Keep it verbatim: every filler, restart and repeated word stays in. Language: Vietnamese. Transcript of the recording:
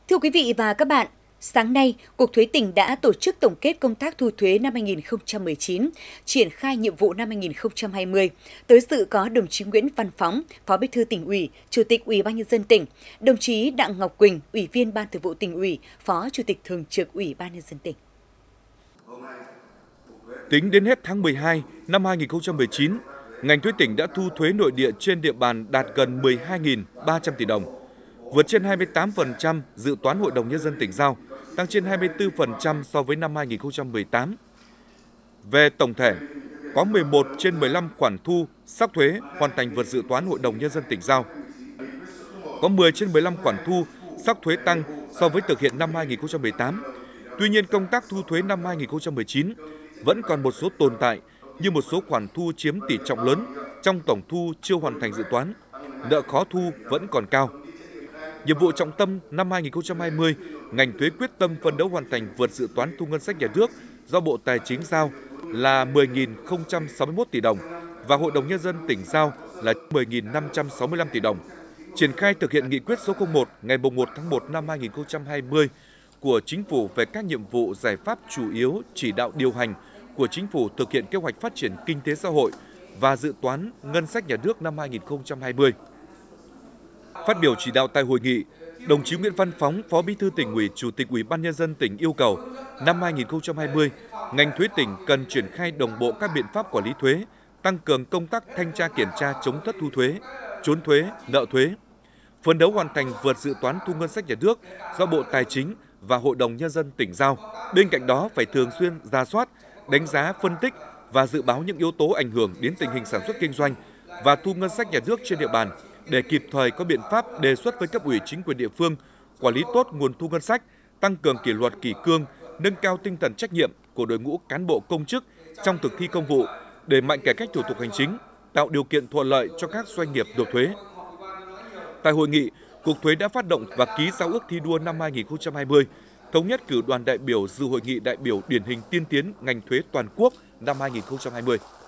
Thưa quý vị và các bạn, sáng nay, Cục Thuế tỉnh đã tổ chức tổng kết công tác thu thuế năm hai nghìn không trăm mười chín, triển khai nhiệm vụ năm hai nghìn không trăm hai mươi. Tới dự có đồng chí Nguyễn Văn Phóng, Phó Bí thư Tỉnh ủy, Chủ tịch Ủy ban nhân dân tỉnh, đồng chí Đặng Ngọc Quỳnh, Ủy viên Ban Thường vụ Tỉnh ủy, Phó Chủ tịch Thường trực Ủy ban nhân dân tỉnh. Tính đến hết tháng mười hai năm hai nghìn không trăm mười chín, ngành thuế tỉnh đã thu thuế nội địa trên địa bàn đạt gần mười hai nghìn ba trăm tỷ đồng, vượt trên hai mươi tám phần trăm dự toán Hội đồng Nhân dân tỉnh giao, tăng trên hai mươi tư phần trăm so với năm hai nghìn không trăm mười tám. Về tổng thể, có mười một trên mười lăm khoản thu sắc thuế hoàn thành vượt dự toán Hội đồng Nhân dân tỉnh giao. Có mười trên mười lăm khoản thu sắc thuế tăng so với thực hiện năm hai nghìn không trăm mười tám. Tuy nhiên, công tác thu thuế năm hai nghìn không trăm mười chín vẫn còn một số tồn tại như một số khoản thu chiếm tỷ trọng lớn trong tổng thu chưa hoàn thành dự toán, nợ khó thu vẫn còn cao. Nhiệm vụ trọng tâm năm hai nghìn không trăm hai mươi, ngành thuế quyết tâm phấn đấu hoàn thành vượt dự toán thu ngân sách nhà nước do Bộ Tài chính giao là mười nghìn không trăm sáu mươi mốt tỷ đồng và Hội đồng Nhân dân tỉnh giao là mười nghìn năm trăm sáu mươi lăm tỷ đồng. Triển khai thực hiện nghị quyết số không một ngày một tháng một năm hai nghìn không trăm hai mươi của Chính phủ về các nhiệm vụ giải pháp chủ yếu chỉ đạo điều hành của Chính phủ thực hiện kế hoạch phát triển kinh tế xã hội và dự toán ngân sách nhà nước năm hai nghìn không trăm hai mươi. Phát biểu chỉ đạo tại hội nghị, đồng chí Nguyễn Văn Phóng, Phó Bí thư Tỉnh ủy, Chủ tịch Ủy ban nhân dân tỉnh yêu cầu năm hai nghìn không trăm hai mươi, ngành thuế tỉnh cần triển khai đồng bộ các biện pháp quản lý thuế, tăng cường công tác thanh tra kiểm tra chống thất thu thuế, trốn thuế, nợ thuế, phấn đấu hoàn thành vượt dự toán thu ngân sách nhà nước do Bộ Tài chính và Hội đồng Nhân dân tỉnh giao. Bên cạnh đó phải thường xuyên rà soát, đánh giá, phân tích và dự báo những yếu tố ảnh hưởng đến tình hình sản xuất kinh doanh và thu ngân sách nhà nước trên địa bàn để kịp thời có biện pháp đề xuất với cấp ủy chính quyền địa phương quản lý tốt nguồn thu ngân sách, tăng cường kỷ luật kỷ cương, nâng cao tinh thần trách nhiệm của đội ngũ cán bộ công chức trong thực thi công vụ, đẩy mạnh cải cách thủ tục hành chính, tạo điều kiện thuận lợi cho các doanh nghiệp nộp thuế. Tại hội nghị, Cục Thuế đã phát động và ký giao ước thi đua năm hai nghìn không trăm hai mươi, thống nhất cử đoàn đại biểu dự hội nghị đại biểu điển hình tiên tiến ngành thuế toàn quốc năm hai nghìn không trăm hai mươi.